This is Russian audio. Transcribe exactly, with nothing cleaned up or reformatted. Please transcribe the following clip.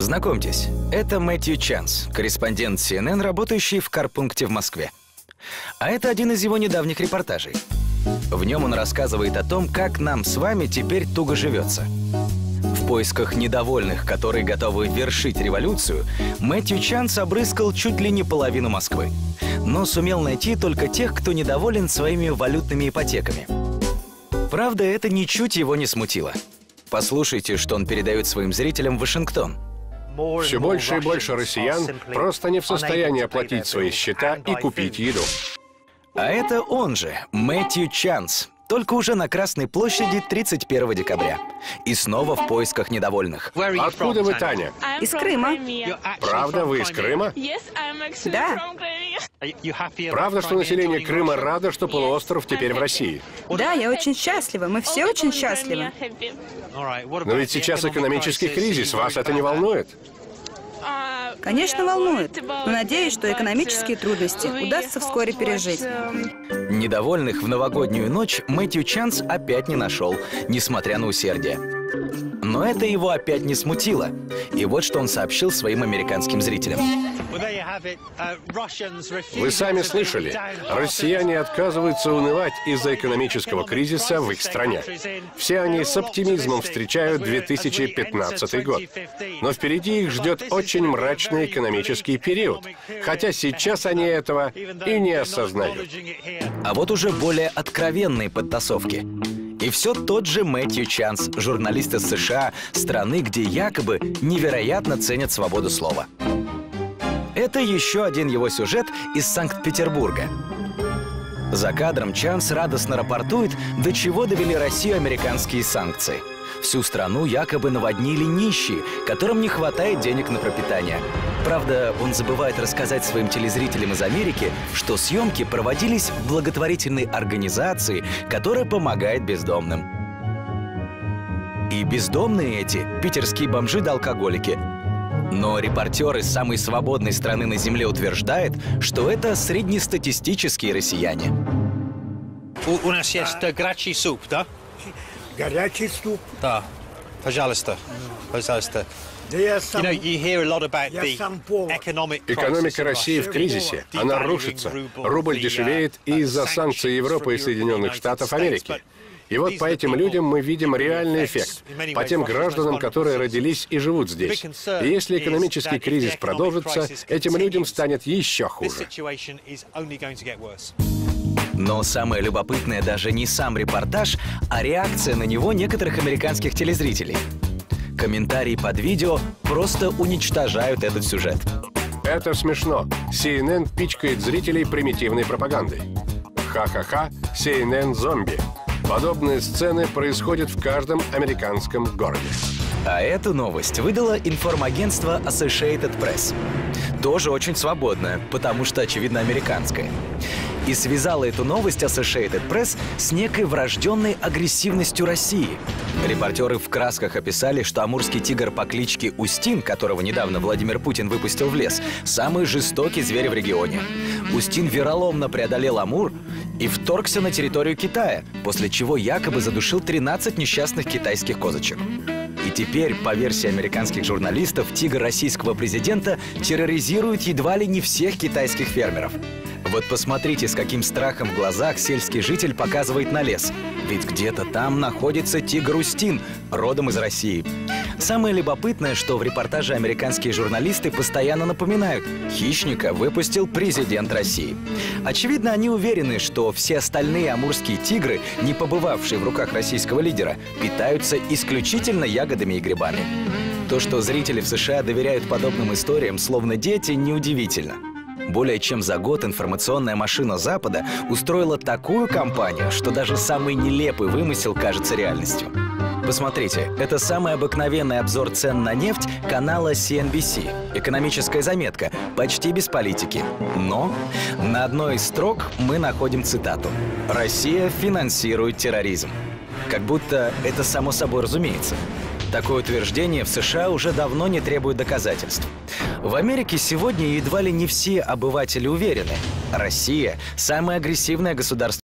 Знакомьтесь, это Мэтью Чанс, корреспондент си эн эн, работающий в карпункте в Москве. А это один из его недавних репортажей. В нем он рассказывает о том, как нам с вами теперь туго живется. В поисках недовольных, которые готовы вершить революцию, Мэтью Чанс обрыскал чуть ли не половину Москвы. Но сумел найти только тех, кто недоволен своими валютными ипотеками. Правда, это ничуть его не смутило. Послушайте, что он передает своим зрителям в Вашингтон. Все больше и больше россиян просто не в состоянии оплатить свои счета и купить еду. А это он же, Мэтью Чанс, только уже на Красной площади тридцать первого декабря. И снова в поисках недовольных. Откуда вы, Таня? Из Крыма. Правда, вы из Крыма? Да. Правда, что население Крыма радо, что полуостров теперь в России? Да, я очень счастлива. Мы все очень счастливы. Но ведь сейчас экономический кризис, вас это не волнует? Конечно, волнует. Но надеюсь, что экономические трудности удастся вскоре пережить. Недовольных в новогоднюю ночь Мэтью Чанс опять не нашел, несмотря на усердие. Но это его опять не смутило. И вот что он сообщил своим американским зрителям. Вы сами слышали, россияне отказываются унывать из-за экономического кризиса в их стране. Все они с оптимизмом встречают две тысячи пятнадцатый год. Но впереди их ждет очень мрачный экономический период, хотя сейчас они этого и не осознают. А вот уже более откровенные подтасовки. И все тот же Мэтью Чанс, журналист из США, страны, где якобы невероятно ценят свободу слова. Это еще один его сюжет из Санкт-Петербурга. За кадром Чанс радостно рапортует, до чего довели Россию американские санкции. Всю страну якобы наводнили нищие, которым не хватает денег на пропитание. Правда, он забывает рассказать своим телезрителям из Америки, что съемки проводились в благотворительной организации, которая помогает бездомным. И бездомные эти – питерские бомжи да алкоголики. Но репортер из самой свободной страны на Земле утверждает, что это среднестатистические россияне. У, у нас есть а... горячий суп, да? Горячий суп? Да. Пожалуйста. Пожалуйста. Экономика России в кризисе. Она рушится. Рубль дешевеет из-за санкций Европы и Соединенных Штатов Америки. И вот по этим людям мы видим реальный эффект. По тем гражданам, которые родились и живут здесь. И если экономический кризис продолжится, этим людям станет еще хуже. Но самое любопытное даже не сам репортаж, а реакция на него некоторых американских телезрителей. Комментарии под видео просто уничтожают этот сюжет. Это смешно. си эн эн пичкает зрителей примитивной пропагандой. Ха-ха-ха, си эн эн зомби. Подобные сцены происходят в каждом американском городе. А эту новость выдало информагентство Associated Press. Тоже очень свободная, потому что, очевидно, американская. И связала эту новость Associated Press с некой врожденной агрессивностью России. Репортеры в красках описали, что амурский тигр по кличке Устин, которого недавно Владимир Путин выпустил в лес, самый жестокий зверь в регионе. Устин вероломно преодолел Амур и вторгся на территорию Китая, после чего якобы задушил тринадцать несчастных китайских козочек. И теперь, по версии американских журналистов, тигр российского президента терроризирует едва ли не всех китайских фермеров. Вот посмотрите, с каким страхом в глазах сельский житель показывает на лес. Ведь где-то там находится тигр Устин, родом из России. Самое любопытное, что в репортаже американские журналисты постоянно напоминают: хищника выпустил президент России. Очевидно, они уверены, что все остальные амурские тигры, не побывавшие в руках российского лидера, питаются исключительно ягодами и грибами. То, что зрители в США доверяют подобным историям, словно дети, неудивительно. Более чем за год информационная машина Запада устроила такую кампанию, что даже самый нелепый вымысел кажется реальностью. Посмотрите, это самый обыкновенный обзор цен на нефть канала си эн би си. Экономическая заметка, почти без политики. Но на одной из строк мы находим цитату: «Россия финансирует терроризм». Как будто это само собой разумеется. Такое утверждение в США уже давно не требует доказательств. В Америке сегодня едва ли не все обыватели уверены: Россия – самое агрессивное государство